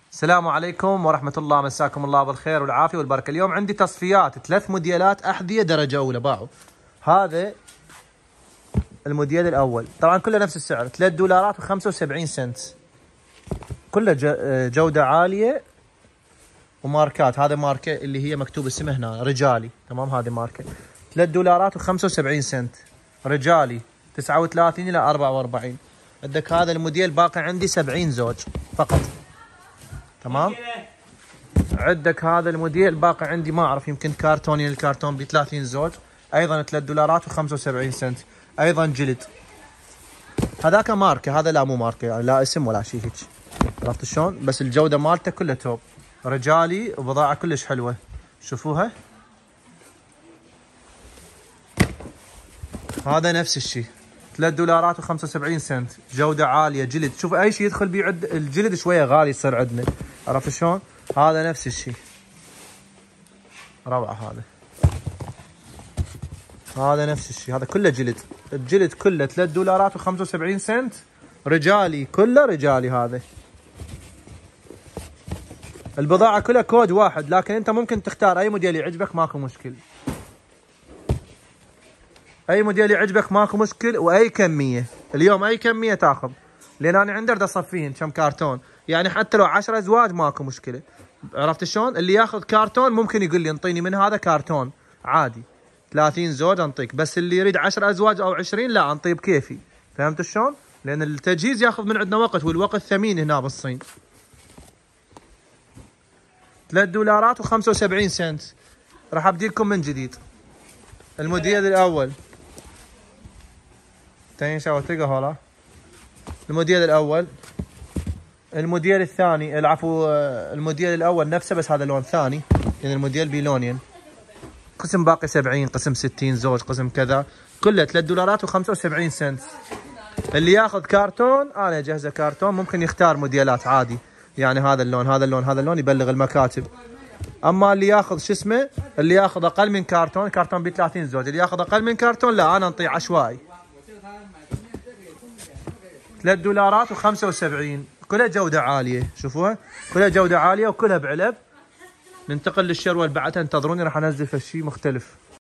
السلام عليكم ورحمة الله، مساكم الله بالخير والعافية والبركة. اليوم عندي تصفيات 3 موديلات أحذية درجة أولى باعوا. هذا الموديل الأول، طبعا كله نفس السعر، $3.75. كله جودة عالية وماركات. هذا ماركة اللي هي مكتوب اسمها هنا رجالي، تمام؟ هذه ماركة $3.75. رجالي 39 إلى 44. عندك هذا الموديل باقي عندي 70 زوج فقط، تمام؟ عندك هذا الموديل باقي عندي ما اعرف، يمكن كارتوني، الكارتون ب 30 زوج، ايضا $3.75. ايضا جلد. هذاك ماركه، هذا لا مو ماركه، يعني لا اسم ولا شيء هيك، عرفت شلون؟ بس الجوده مالته كلها توب، رجالي وبضاعه كلش حلوه. شوفوها، هذا نفس الشيء $3.75. جوده عاليه، جلد. شوف اي شيء يدخل بيه الجلد شويه غالي يصير عندنا، عرفت شلون؟ هذا نفس الشيء، روعه. هذا نفس الشيء، هذا كله جلد. الجلد كله $3.75. رجالي، كله رجالي. هذا البضاعه كلها كود واحد، لكن انت ممكن تختار اي موديل يعجبك، ماكو مشكل. اي موديل يعجبك ماكو مشكل، واي كميه. اليوم اي كميه تاخذ، لان انا عندي بدي اصفيهن كم كارتون، يعني حتى لو 10 ازواج ماكو مشكله، عرفت شلون؟ اللي ياخذ كارتون ممكن يقول لي انطيني من هذا كارتون عادي، 30 زوج انطيك، بس اللي يريد 10 ازواج او 20 لا، انطيه بكيفي. فهمت شلون؟ لان التجهيز ياخذ من عندنا وقت، والوقت ثمين هنا بالصين. $3.75. راح ابدي لكم من جديد. الموديل الاول هولا، الموديل الاول. الموديل الثاني، العفو، الموديل الاول نفسه بس هذا لون ثاني، يعني الموديل بلونين. قسم باقي 70، قسم 60 زوج، قسم كذا، كله $3.75. اللي ياخذ كارتون انا اجهزه كارتون، ممكن يختار موديلات عادي، يعني هذا اللون، هذا اللون، هذا اللون، يبلغ المكاتب. اما اللي ياخذ شو اسمه، اللي ياخذ اقل من كارتون ب 30 زوج، اللي ياخذ اقل من كارتون لا، انا انطيه عشوائي. $3.75. كلها جوده عاليه، شوفوها كلها جوده عاليه وكلها بعلب. ننتقل للشروه اللي بعدها، انتظروني راح انزل في شيء مختلف.